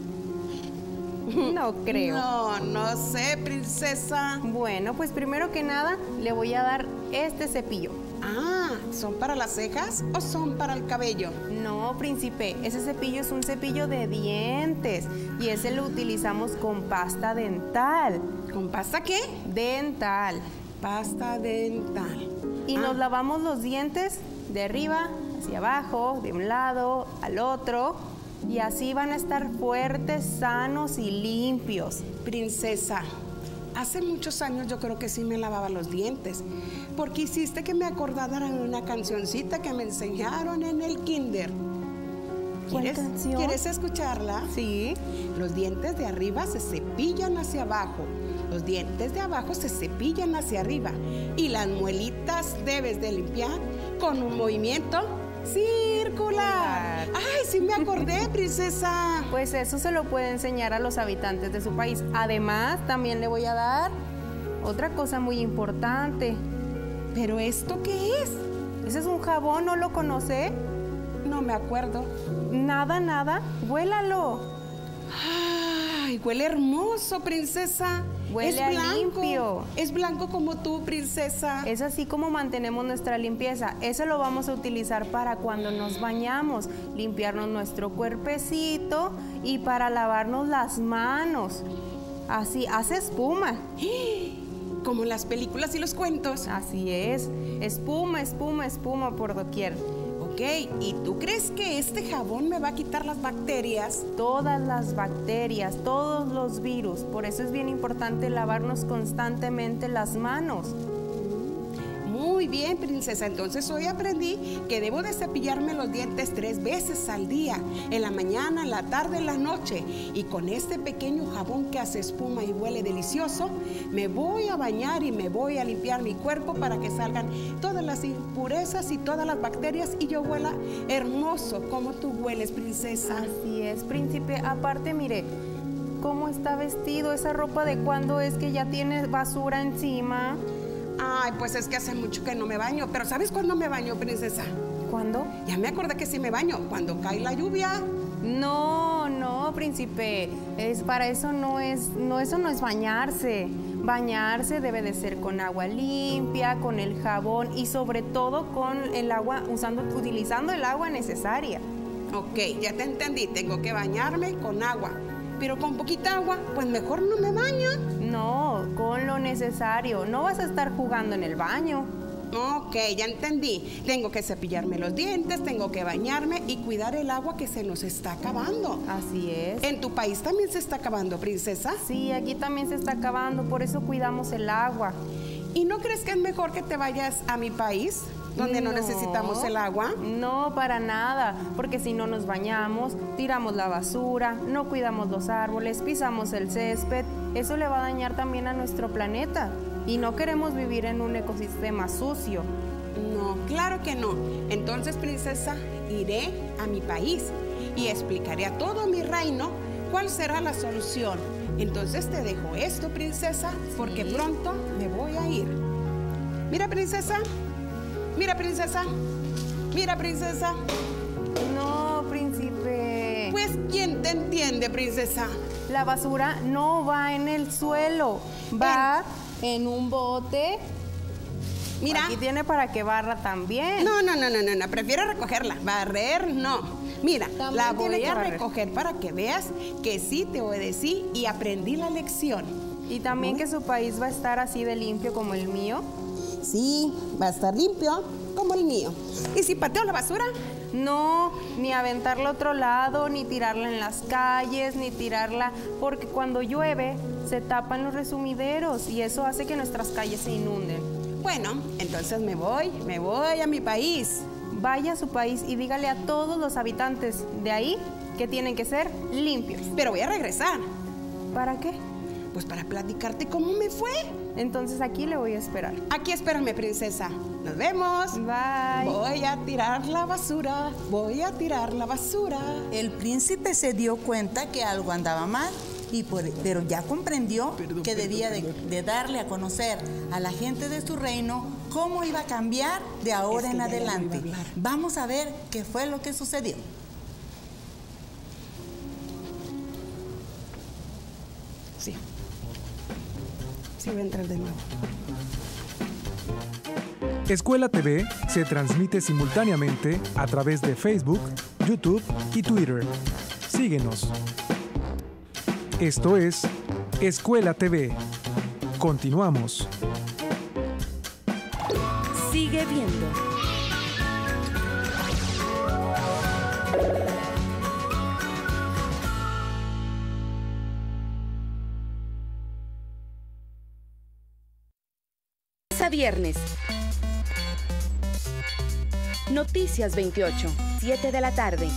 No creo. No, no sé, princesa. Bueno, pues primero que nada le voy a dar este cepillo. Ah, ¿son para las cejas o son para el cabello? No, príncipe, ese cepillo es un cepillo de dientes y ese lo utilizamos con pasta dental. ¿Con pasta qué? Dental. Pasta dental. Y ah. nos lavamos los dientes de arriba hacia abajo, de un lado al otro, y así van a estar fuertes, sanos y limpios. Princesa, hace muchos años yo creo que sí me lavaba los dientes, porque hiciste que me acordara de una cancioncita que me enseñaron en el kinder. ¿Quieres, canción? ¿Quieres escucharla? Sí. Los dientes de arriba se cepillan hacia abajo, los dientes de abajo se cepillan hacia arriba y las muelitas debes de limpiar con un movimiento circular. ¡Ay, sí me acordé, princesa! Pues eso se lo puede enseñar a los habitantes de su país. Además, también le voy a dar otra cosa muy importante. ¿Pero esto qué es? Ese es un jabón, ¿no lo conoce? No me acuerdo. Nada, nada. Huélalo. ¡Ay, huele hermoso, princesa! Huele es blanco, limpio. Es blanco como tú, princesa. Es así como mantenemos nuestra limpieza. Eso lo vamos a utilizar para cuando nos bañamos, limpiarnos nuestro cuerpecito y para lavarnos las manos. Así, hace espuma. Como en las películas y los cuentos. Así es. Espuma, espuma, espuma por doquier. Ok, ¿y tú crees que este jabón me va a quitar las bacterias? Todas las bacterias, todos los virus. Por eso es bien importante lavarnos constantemente las manos. Muy bien, princesa. Entonces hoy aprendí que debo de cepillarme los dientes tres veces al día. En la mañana, en la tarde, en la noche. Y con este pequeño jabón que hace espuma y huele delicioso, me voy a bañar y me voy a limpiar mi cuerpo para que salgan todas las impurezas y todas las bacterias y yo huela hermoso como tú hueles, princesa. Así es, príncipe. Aparte, mire, cómo está vestido. Esa ropa de cuándo es que ya tiene basura encima. Ay, pues es que hace mucho que no me baño. Pero ¿sabes cuándo me baño, princesa? ¿Cuándo? Ya me acordé que sí me baño. Cuando cae la lluvia. No, no, príncipe. Es para eso no es, no, eso no es bañarse. Bañarse debe de ser con agua limpia, con el jabón y sobre todo con el agua, usando, utilizando el agua necesaria. Ok, ya te entendí. Tengo que bañarme con agua. Pero con poquita agua, pues mejor no me baño. No, con lo necesario. No vas a estar jugando en el baño. Ok, ya entendí. Tengo que cepillarme los dientes, tengo que bañarme y cuidar el agua que se nos está acabando. Así es. ¿En tu país también se está acabando, princesa? Sí, aquí también se está acabando, por eso cuidamos el agua. ¿Y no crees que es mejor que te vayas a mi país, donde no, no necesitamos el agua? No, para nada, porque si no nos bañamos, tiramos la basura, no cuidamos los árboles, pisamos el césped, eso le va a dañar también a nuestro planeta. Y no queremos vivir en un ecosistema sucio. No, claro que no. Entonces, princesa, iré a mi país y explicaré a todo mi reino cuál será la solución. Entonces te dejo esto, princesa, porque sí, pronto me voy a ir. Mira, princesa. Mira, princesa. Mira, princesa. No, príncipe. Pues pues, ¿quién te entiende, princesa? La basura no va en el suelo, va en, en un bote. Mira. Aquí tiene para que barra también. No, no, no, no, no, no. Prefiero recogerla. Barrer, no. Mira, También la tiene voy que a barrer. recoger para que veas que sí te obedecí y aprendí la lección. Y también que su país va a estar así de limpio como el mío. Sí, va a estar limpio como el mío. ¿Y si pateo la basura? No, ni aventarla a otro lado, ni tirarla en las calles, ni tirarla, porque cuando llueve se tapan los resumideros y eso hace que nuestras calles se inunden. Bueno, entonces me voy, me voy a mi país. Vaya a su país y dígale a todos los habitantes de ahí que tienen que ser limpios. Pero voy a regresar. ¿Para qué? Pues para platicarte cómo me fue. Entonces aquí le voy a esperar. Aquí espérame, princesa. Nos vemos. Bye. Voy a tirar la basura. Voy a tirar la basura. El príncipe se dio cuenta que algo andaba mal, y por, pero ya comprendió Perdón, que perdón, debía de, perdón. de darle a conocer a la gente de su reino cómo iba a cambiar de ahora Es que en ya le iba a adelante. hablar. Vamos a ver qué fue lo que sucedió. Sí. Sí, voy a entrar de nuevo. Escuela T V se transmite simultáneamente a través de Facebook, YouTube y Twitter. Síguenos. Esto es Escuela T V. Continuamos. Sigue viendo. A viernes. Noticias veintiocho, siete de la tarde.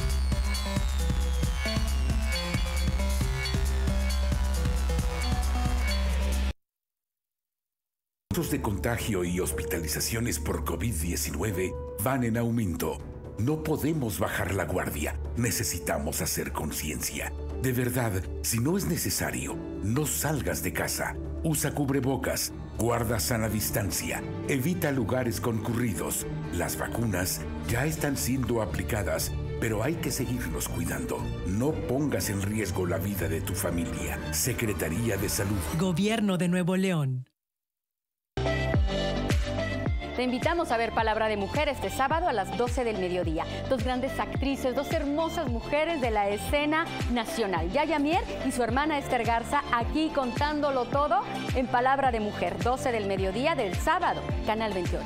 Los casos de contagio y hospitalizaciones por COVID diecinueve van en aumento. No podemos bajar la guardia. Necesitamos hacer conciencia. De verdad, si no es necesario, no salgas de casa. Usa cubrebocas, guarda sana distancia, evita lugares concurridos. Las vacunas ya están siendo aplicadas, pero hay que seguirnos cuidando. No pongas en riesgo la vida de tu familia. Secretaría de Salud. Gobierno de Nuevo León. Te invitamos a ver Palabra de Mujer este sábado a las doce del mediodía. Dos grandes actrices, dos hermosas mujeres de la escena nacional. Yaya Mier y su hermana Esther Garza, aquí contándolo todo en Palabra de Mujer, doce del mediodía del sábado, Canal veintiocho.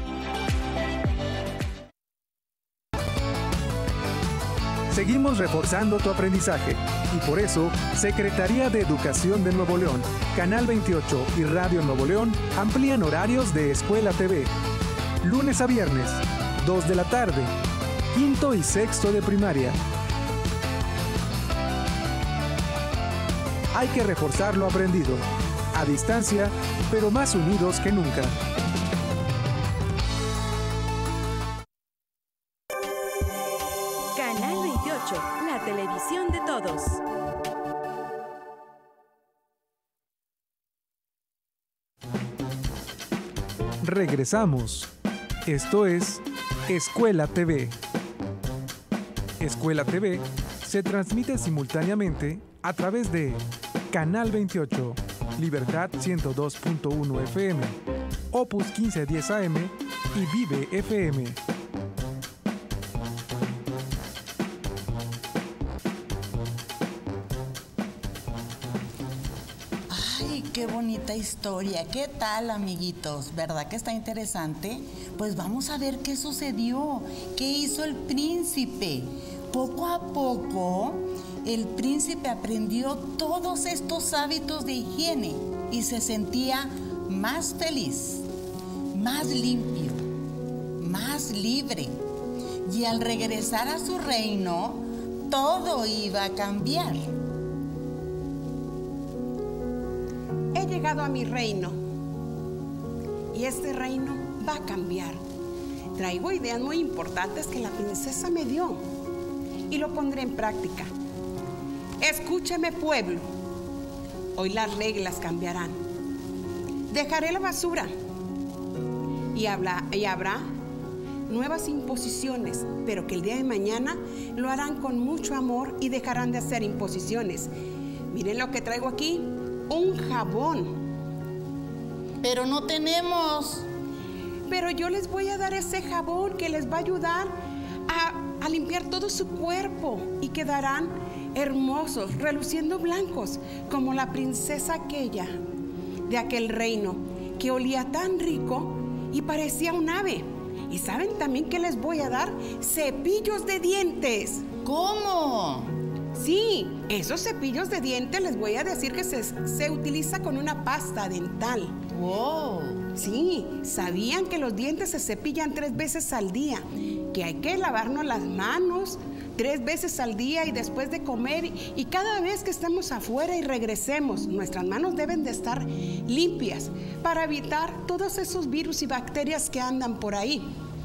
Seguimos reforzando tu aprendizaje y por eso Secretaría de Educación de Nuevo León, Canal veintiocho y Radio Nuevo León amplían horarios de Escuela T V. Lunes a viernes, dos de la tarde, quinto y sexto de primaria. Hay que reforzar lo aprendido, a distancia, pero más unidos que nunca. Canal veintiocho, la televisión de todos. Regresamos. Esto es Escuela T V. Escuela T V se transmite simultáneamente a través de Canal veintiocho, Libertad ciento dos punto uno F M, Opus quince diez A M y Vive F M. Ay, qué bonita historia. ¿Qué tal, amiguitos? ¿Verdad que está interesante? Pues vamos a ver qué sucedió. ¿Qué hizo el príncipe? Poco a poco, el príncipe aprendió todos estos hábitos de higiene y se sentía más feliz, más limpio, más libre. Y al regresar a su reino, todo iba a cambiar. He llegado a mi reino y este reino va a cambiar. Traigo ideas muy importantes que la princesa me dio y lo pondré en práctica. Escúcheme, pueblo. Hoy las reglas cambiarán. Dejaré la basura y, habla, y habrá nuevas imposiciones, pero que el día de mañana lo harán con mucho amor y dejarán de hacer imposiciones. Miren lo que traigo aquí, un jabón. Pero no tenemos. Pero yo les voy a dar ese jabón que les va a ayudar a, a limpiar todo su cuerpo y quedarán hermosos, reluciendo blancos, como la princesa aquella de aquel reino, que olía tan rico y parecía un ave. Y saben también que les voy a dar cepillos de dientes. ¿Cómo? Sí, esos cepillos de dientes les voy a decir que se, se utiliza con una pasta dental. ¡Wow! Sí, ¿sabían que los dientes se cepillan tres veces al día? Que hay que lavarnos las manos tres veces al día y después de comer, y cada vez que estemos afuera y regresemos, nuestras manos deben de estar limpias para evitar todos esos virus y bacterias que andan por ahí.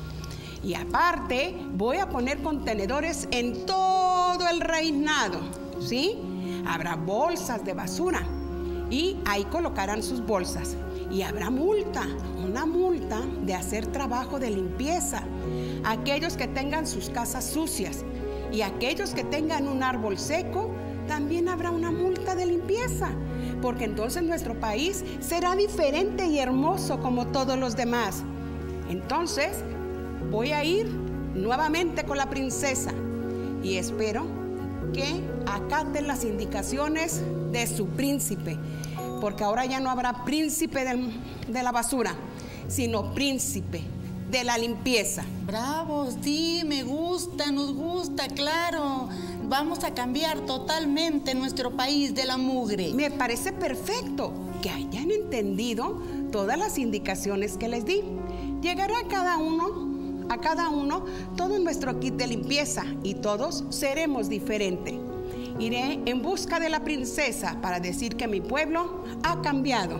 Y aparte, voy a poner contenedores en todo el reinado, ¿sí? Habrá bolsas de basura y ahí colocarán sus bolsas. Y habrá multa, una multa de hacer trabajo de limpieza. Aquellos que tengan sus casas sucias y aquellos que tengan un árbol seco, también habrá una multa de limpieza, porque entonces nuestro país será diferente y hermoso como todos los demás. Entonces, voy a ir nuevamente con la princesa y espero que acaten las indicaciones de su príncipe, porque ahora ya no habrá príncipe de, de la basura, sino príncipe de la limpieza. Bravo, sí, me gusta, nos gusta, claro. Vamos a cambiar totalmente nuestro país de la mugre. Me parece perfecto que hayan entendido todas las indicaciones que les di. Llegará a cada uno, a cada uno, todo nuestro kit de limpieza y todos seremos diferentes. Iré en busca de la princesa para decir que mi pueblo ha cambiado.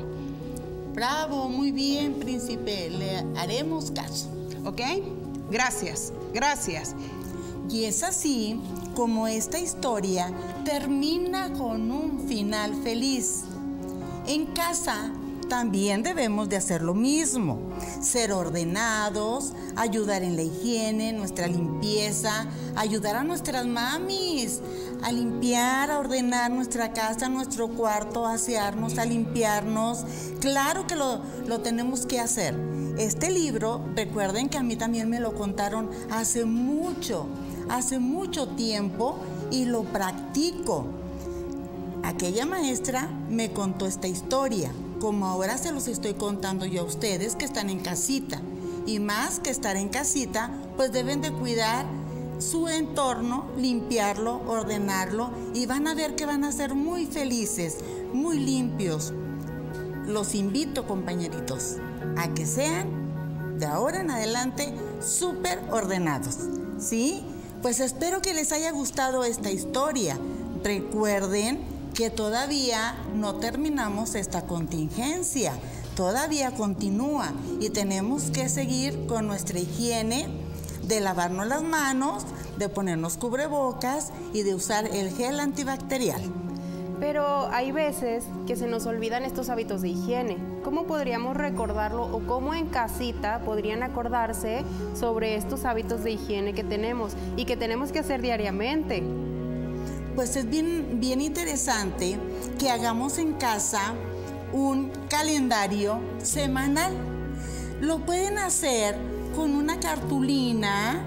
Bravo, muy bien, príncipe. Le haremos caso. ¿Ok? Gracias, gracias. Y es así como esta historia termina con un final feliz. En casa también debemos de hacer lo mismo. Ser ordenados, ayudar en la higiene, nuestra limpieza, ayudar a nuestras mamis a limpiar, a ordenar nuestra casa, nuestro cuarto, a asearnos, a limpiarnos. Claro que lo, lo tenemos que hacer. Este libro, recuerden que a mí también me lo contaron hace mucho, hace mucho tiempo y lo practico. Aquella maestra me contó esta historia, como ahora se los estoy contando yo a ustedes que están en casita. Y más que estar en casita, pues deben de cuidar su entorno, limpiarlo, ordenarlo, y van a ver que van a ser muy felices, muy limpios. Los invito, compañeritos, a que sean de ahora en adelante súper ordenados, ¿sí? Pues espero que les haya gustado esta historia. Recuerden que todavía no terminamos esta contingencia, todavía continúa y tenemos que seguir con nuestra higiene, de lavarnos las manos, de ponernos cubrebocas y de usar el gel antibacterial. Pero hay veces que se nos olvidan estos hábitos de higiene. ¿Cómo podríamos recordarlo o cómo en casita podrían acordarse sobre estos hábitos de higiene que tenemos y que tenemos que hacer diariamente? Pues es bien, bien interesante que hagamos en casa un calendario semanal. Lo pueden hacer con una cartulina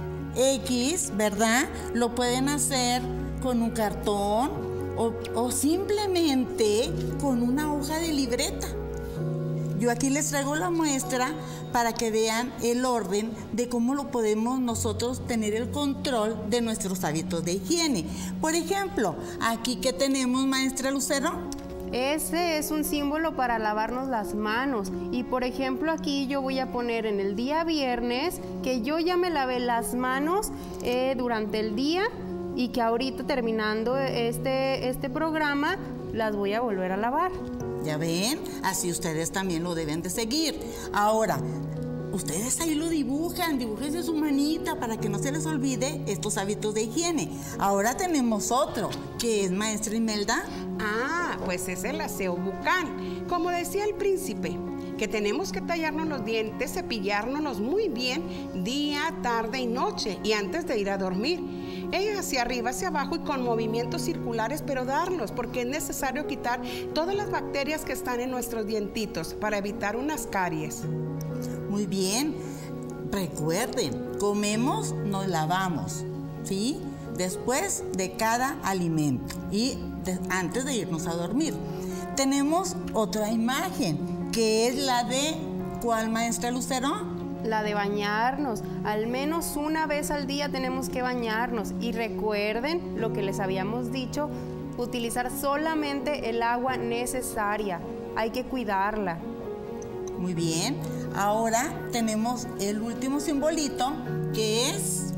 X, ¿verdad? Lo pueden hacer con un cartón o, o simplemente con una hoja de libreta. Yo aquí les traigo la muestra para que vean el orden de cómo lo podemos nosotros tener el control de nuestros hábitos de higiene. Por ejemplo, aquí que tenemos, maestra Lucero. Ese es un símbolo para lavarnos las manos. Y por ejemplo, aquí yo voy a poner en el día viernes que yo ya me lavé las manos eh, durante el día y que ahorita terminando este, este programa las voy a volver a lavar. ¿Ya ven? Así ustedes también lo deben de seguir. Ahora, ustedes ahí lo dibujan, dibujen su manita para que no se les olvide estos hábitos de higiene. Ahora tenemos otro, que es maestra Imelda. Ah, pues es el aseo bucal. Como decía el príncipe, que tenemos que tallarnos los dientes, cepillárnoslos muy bien día, tarde y noche y antes de ir a dormir. Es hacia arriba, hacia abajo y con movimientos circulares, pero darlos, porque es necesario quitar todas las bacterias que están en nuestros dientitos para evitar unas caries. Muy bien. Recuerden, comemos, nos lavamos, ¿sí? Después de cada alimento y de, antes de irnos a dormir. Tenemos otra imagen, que es la de, ¿cuál, maestra Lucero? La de bañarnos. Al menos una vez al día tenemos que bañarnos. Y recuerden lo que les habíamos dicho, utilizar solamente el agua necesaria. Hay que cuidarla. Muy bien. Ahora tenemos el último simbolito, que es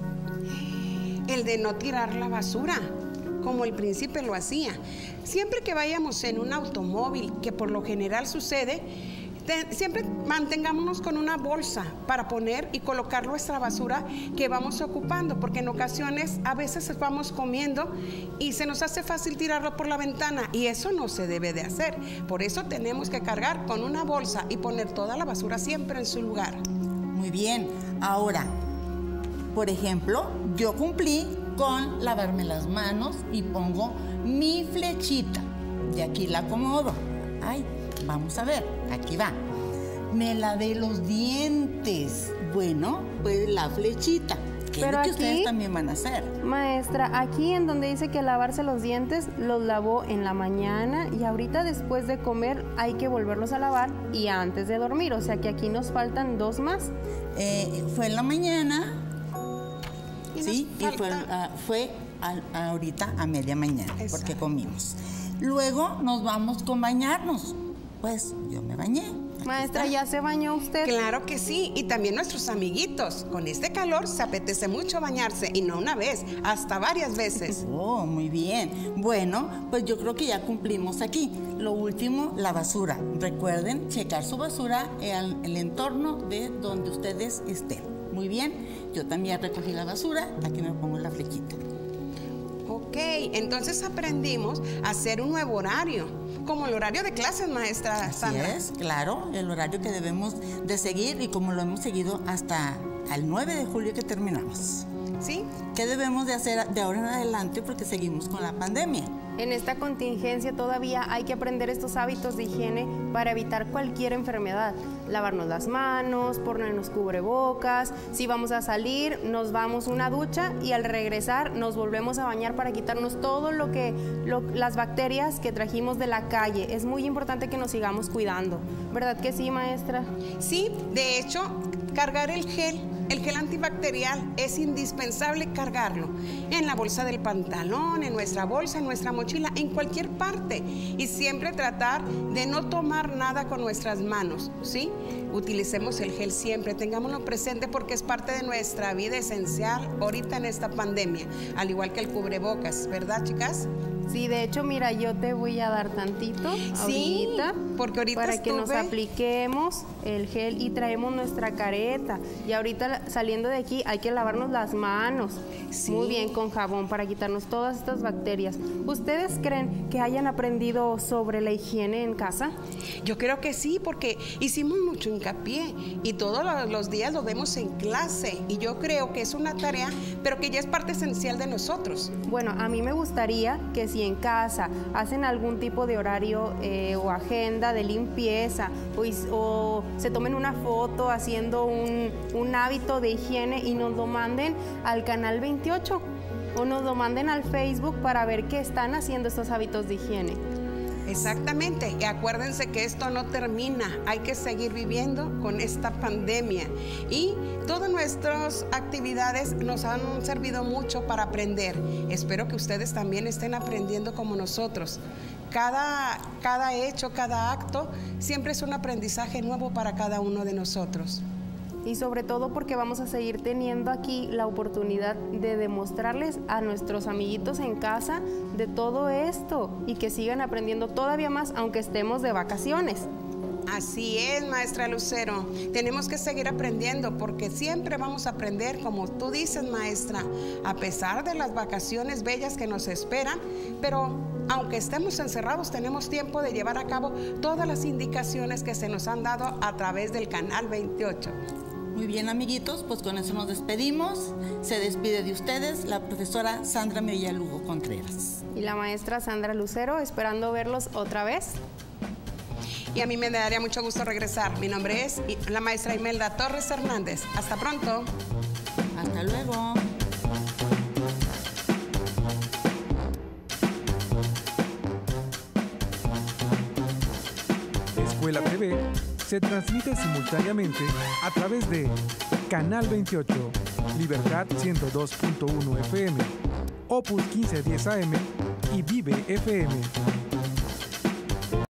el de no tirar la basura, como el príncipe lo hacía. Siempre que vayamos en un automóvil, que por lo general sucede, Te, siempre mantengámonos con una bolsa para poner y colocar nuestra basura que vamos ocupando, porque en ocasiones a veces vamos comiendo y se nos hace fácil tirarlo por la ventana y eso no se debe de hacer. Por eso tenemos que cargar con una bolsa y poner toda la basura siempre en su lugar. Muy bien. Ahora, por ejemplo, yo cumplí con lavarme las manos y pongo mi flechita y aquí la acomodo. Ay, vamos a ver, aquí va. Me lavé los dientes. Bueno, pues la flechita. ¿Qué es lo que ustedes también van a hacer? Maestra, aquí en donde dice que lavarse los dientes, los lavó en la mañana y ahorita después de comer hay que volverlos a lavar y antes de dormir. O sea que aquí nos faltan dos más. Eh, fue en la mañana, ¿Y sí, y fue, uh, fue a, ahorita a media mañana, Exacto. porque comimos. Luego nos vamos con bañarnos. Pues yo me bañé. Maestra, ¿ya se bañó usted? Claro que sí, y también nuestros amiguitos. Con este calor se apetece mucho bañarse, y no una vez, hasta varias veces. Oh, muy bien. Bueno, pues yo creo que ya cumplimos aquí. Lo último, la basura. Recuerden checar su basura en el entorno de donde ustedes estén. Muy bien, yo también recogí la basura, aquí me pongo la flechita. Ok, entonces aprendimos a hacer un nuevo horario, como el horario de clases, maestra Sandra. Así es, claro, el horario que debemos de seguir y como lo hemos seguido hasta el nueve de julio que terminamos. ¿Sí? ¿Qué debemos de hacer de ahora en adelante porque seguimos con la pandemia? En esta contingencia todavía hay que aprender estos hábitos de higiene para evitar cualquier enfermedad. Lavarnos las manos, ponernos cubrebocas, si vamos a salir nos vamos una ducha y al regresar nos volvemos a bañar para quitarnos todo lo que, lo, las bacterias que trajimos de la calle. Es muy importante que nos sigamos cuidando. ¿Verdad que sí, maestra? Sí, de hecho, cargar el gel. El gel antibacterial es indispensable cargarlo en la bolsa del pantalón, en nuestra bolsa, en nuestra mochila, en cualquier parte. Y siempre tratar de no tomar nada con nuestras manos, ¿sí? Utilicemos el gel siempre, tengámoslo presente porque es parte de nuestra vida esencial ahorita en esta pandemia, al igual que el cubrebocas, ¿verdad, chicas? Sí, de hecho, mira, yo te voy a dar tantito sí, ahorita, porque ahorita para estuve... que nos apliquemos el gel y traemos nuestra careta. Y ahorita saliendo de aquí hay que lavarnos las manos, sí. muy bien, con jabón para quitarnos todas estas bacterias. ¿Ustedes creen que hayan aprendido sobre la higiene en casa? Yo creo que sí, porque hicimos mucho hincapié y todos los días lo vemos en clase y yo creo que es una tarea, pero que ya es parte esencial de nosotros. Bueno, a mí me gustaría que si en casa hacen algún tipo de horario eh, o agenda de limpieza o, o se tomen una foto haciendo un, un hábito de higiene y nos lo manden al canal veintiocho o nos lo manden al Facebook para ver qué están haciendo estos hábitos de higiene. Exactamente, y acuérdense que esto no termina, hay que seguir viviendo con esta pandemia y todas nuestras actividades nos han servido mucho para aprender. Espero que ustedes también estén aprendiendo como nosotros. Cada, cada hecho, cada acto siempre es un aprendizaje nuevo para cada uno de nosotros. Y sobre todo porque vamos a seguir teniendo aquí la oportunidad de demostrarles a nuestros amiguitos en casa de todo esto y que sigan aprendiendo todavía más aunque estemos de vacaciones. Así es, maestra Lucero. Tenemos que seguir aprendiendo porque siempre vamos a aprender, como tú dices, maestra, a pesar de las vacaciones bellas que nos esperan, pero aunque estemos encerrados, tenemos tiempo de llevar a cabo todas las indicaciones que se nos han dado a través del Canal veintiocho. Muy bien, amiguitos, pues con eso nos despedimos. Se despide de ustedes la profesora Sandra Mellalugo Contreras. Y la maestra Sandra Lucero, esperando verlos otra vez. Y a mí me daría mucho gusto regresar. Mi nombre es la maestra Imelda Torres Hernández. Hasta pronto. Hasta luego. Escuela T V se transmite simultáneamente a través de Canal veintiocho, Libertad ciento dos punto uno F M, Opus quince diez A M y Vive F M.